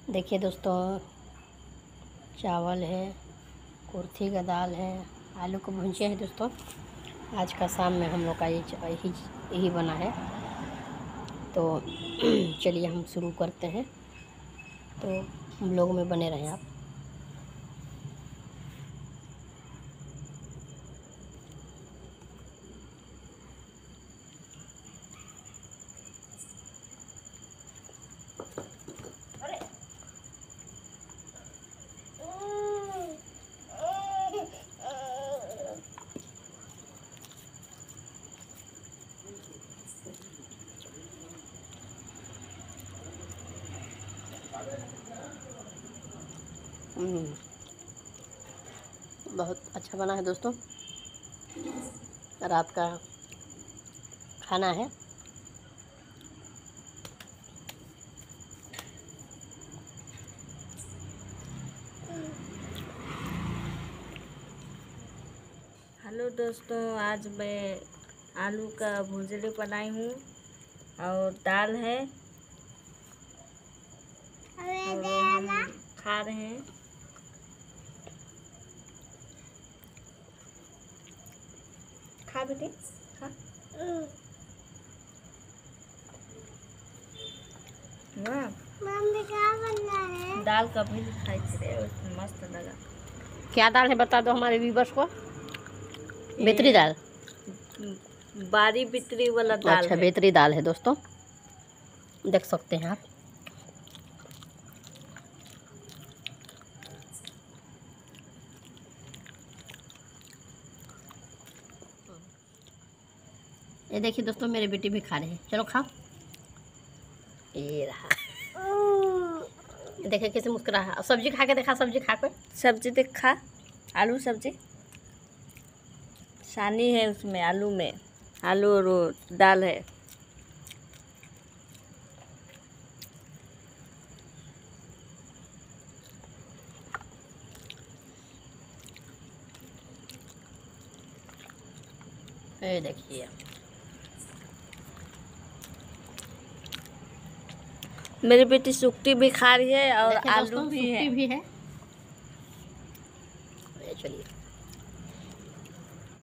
देखिए दोस्तों, चावल है, कुर्थी का दाल है, आलू को भुजिया है। दोस्तों आज का शाम में हम लोग का यही बना है। तो चलिए हम शुरू करते हैं। तो हम लोग में बने रहें आप। बहुत अच्छा बना है दोस्तों। रात का खाना है। हेलो दोस्तों, आज मैं आलू का भुजिया बनाई हूँ और दाल है और हम खा रहे हैं। खा बेटे खा। मम्मी क्या बनना है? दाल कभी खाई थे, मस्त लगा। क्या दाल है बता दो हमारे व्यूवर्स को। बेतरी दाल, बारी बितरी वाला दाल। अच्छा है। बेतरी दाल है दोस्तों, देख सकते हैं आप। ये देखिए दोस्तों, मेरे बेटी भी खा रहे हैं। चलो खाओ। ये रहा, देखिए कैसे मुस्कुरा है। सब्जी खा के देखा, सब्जी खा कर। सब्जी देख खा, आलू सब्जी सानी है उसमें, आलू में आलू और दाल है। ये देखिए, मेरी बेटी सुक्ति भी खा रही है और आलू दोस्तों, भी है। भी है। चलिए।